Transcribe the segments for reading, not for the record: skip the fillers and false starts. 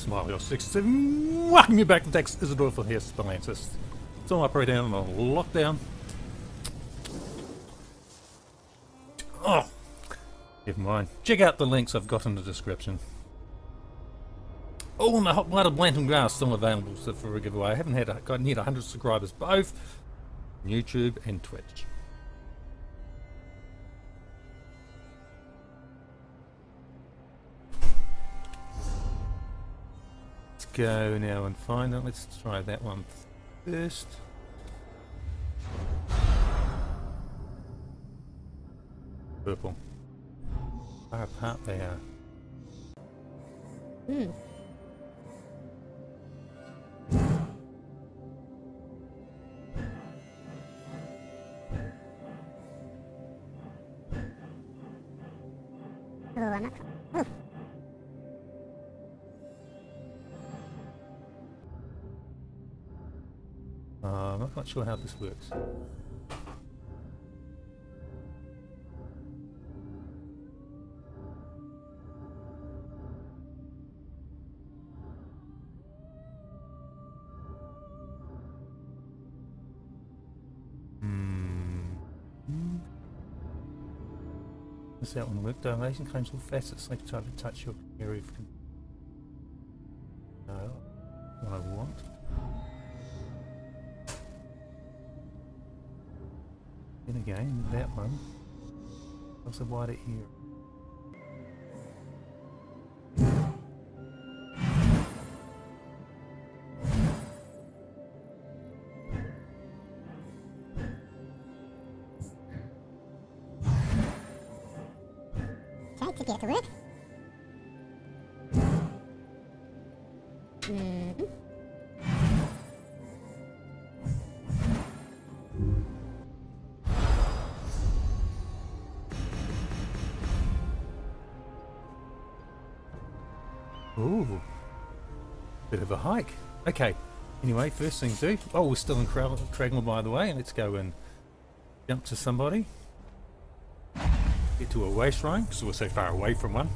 smilejos67. Welcome you back to Dax Isidoreth Hispalensis. So I'm operating on a lockdown. Oh, never mind. Check out the links I've got in the description. Oh, and the hot blooded Bantam grass still available for a giveaway. I haven't got near 100 subscribers, both on YouTube and Twitch. Let's go now and find it. Let's try that one first. Purple. Far apart they are. Hmm. Oh, I'm not. Oh. I'm not quite sure how this works. Does that one work? Dilation claims all facets like try to touch your area of control. No, what I want. Then again, that one. Also wider ear. To get to work. Mm-hmm. Ooh, bit of a hike. Okay, anyway, first thing to do. Oh, we're still in Craglorn, by the way. Let's go and jump to somebody. Get to a waste shrine, because we're so far away from one.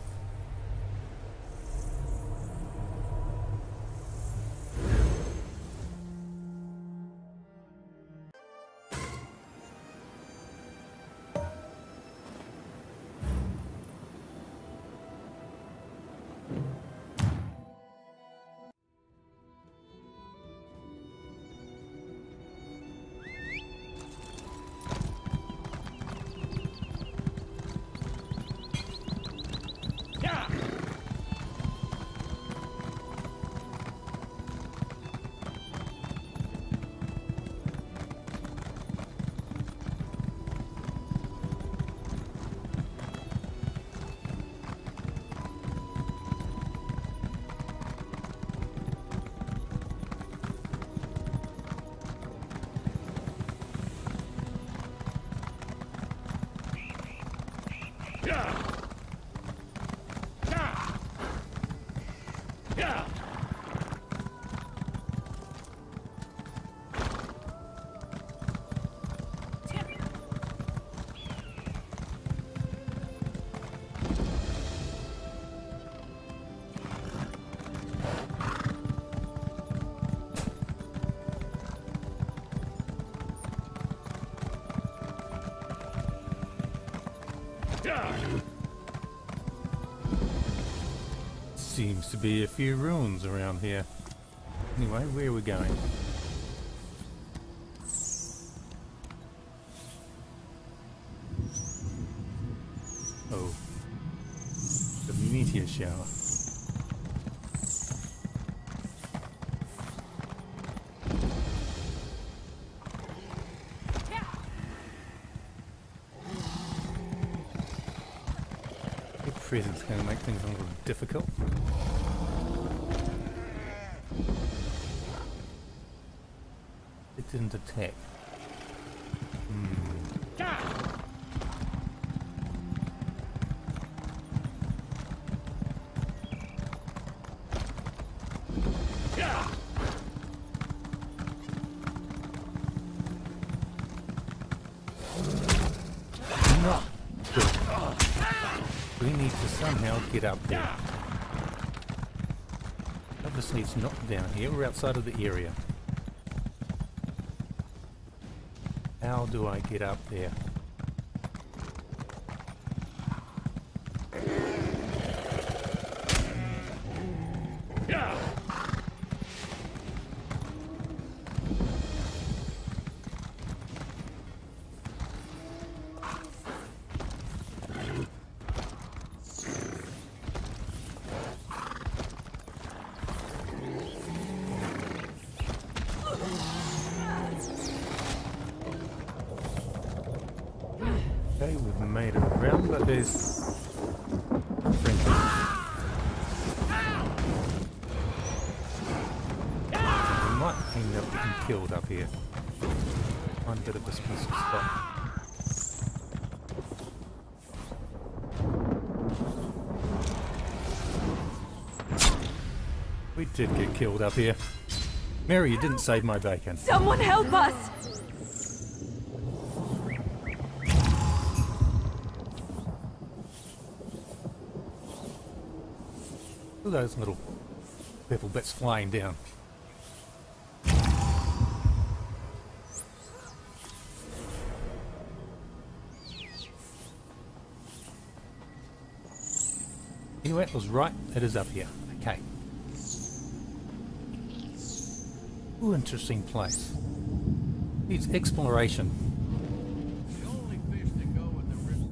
Seems to be a few ruins around here. Anyway, where are we going? Oh, the meteor shower. Present's going to make things a little difficult. It didn't attack. Not good. We need to somehow get up there. obviously it's not down here. We're outside of the area. How do I get up there? Okay, we've made it around, but there's friendly. We might end up getting killed up here. Find a bit of a special spot. We did get killed up here. Mary, you didn't save my bacon. Someone help us! Look at those little purple bits flying down. Anyway, it was right. It is up here. Okay. Ooh, interesting place. Needs exploration. The only fish to go in the river.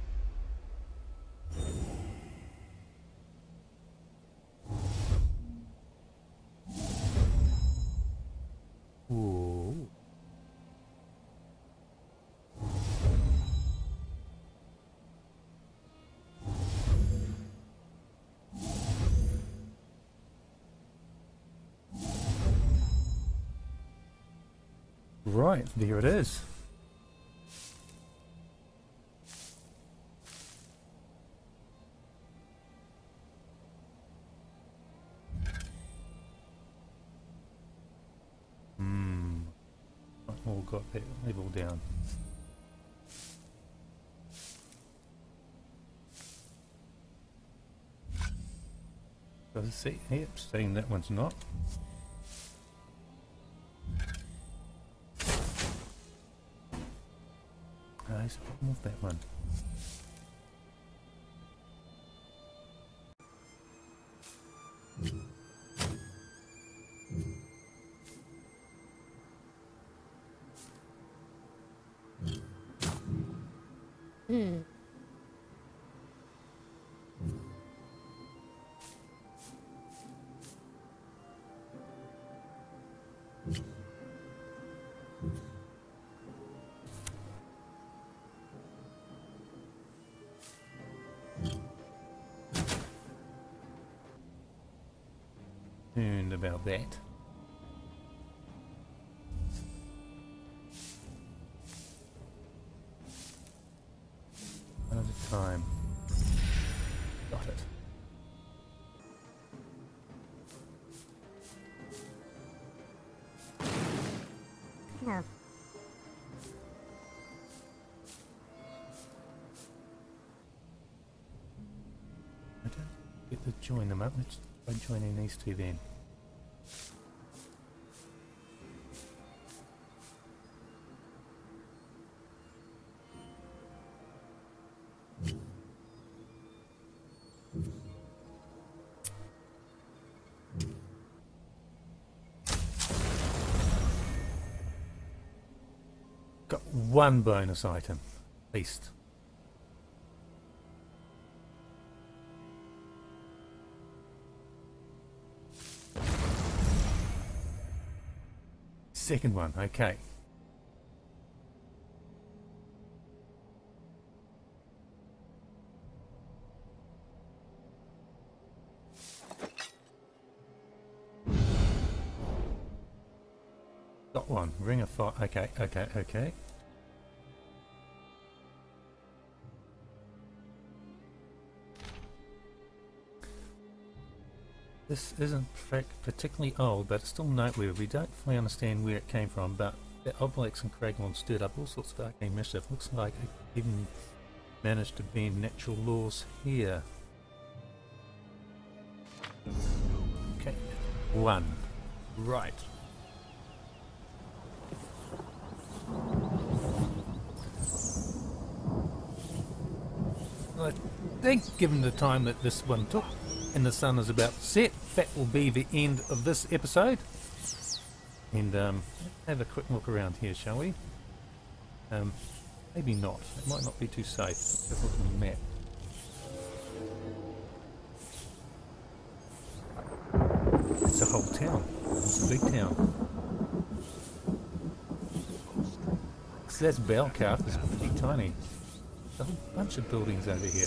Ooh. Right, there it is. All got that level down. Does it see? Yep, saying that one's not. There's a problem with that one. And about that. Another time. Got it. No. I don't get to join them up. Let's try joining these two then. Got one bonus item, at least. Second one, okay. Got one. Ring of fire. Okay, okay, okay. This isn't particularly old, but it's still noteworthy. We don't fully understand where it came from, but the Obelix and Craglorn stirred up all sorts of arcane mischief. Looks like it even managed to bend natural laws here. Okay, 1. Right. I think, given the time that this one took, and the sun is about to set, that will be the end of this episode. And let's have a quick look around here, shall we? Maybe not. It might not be too safe. Let's look at the map. It's a whole town. It's a big town. So that's Belkarth. It's pretty tiny. There's a whole bunch of buildings over here.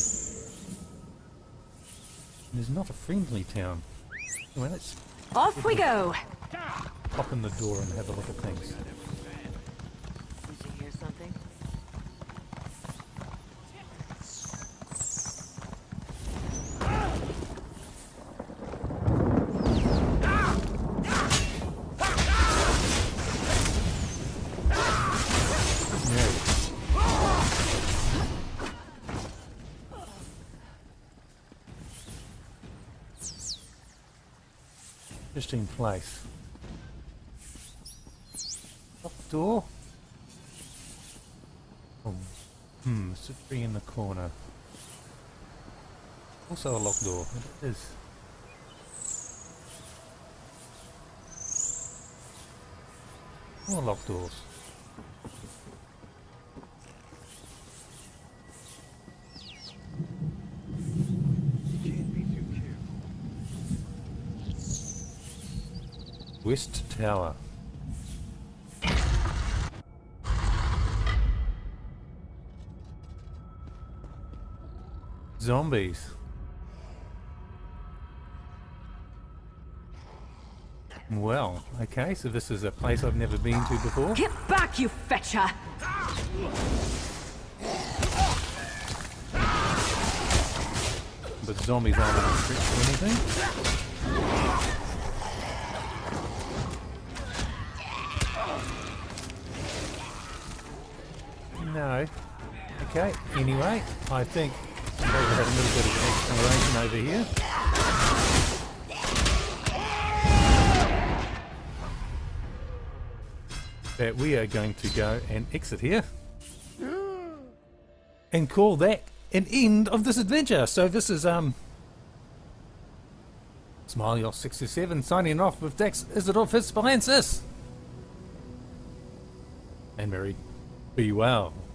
And there's not a friendly town. Anyway, let's Off we go. pop in the door and have a look at things. Did you hear something? Interesting place. Locked door. Oh, it's a tree in the corner. Also a locked door. It is. More locked doors. West Tower. Zombies. Well, okay, so this is a place I've never been to before. Get back, you fetcher! But zombies aren't a threat to anything. No. Okay, anyway, I think we've had a little bit of exploration over here. But we are going to go and exit here. And call that an end of this adventure. So this is smilejos67 signing off with Dax Isidoreth Hispalensis. And Mary, be well.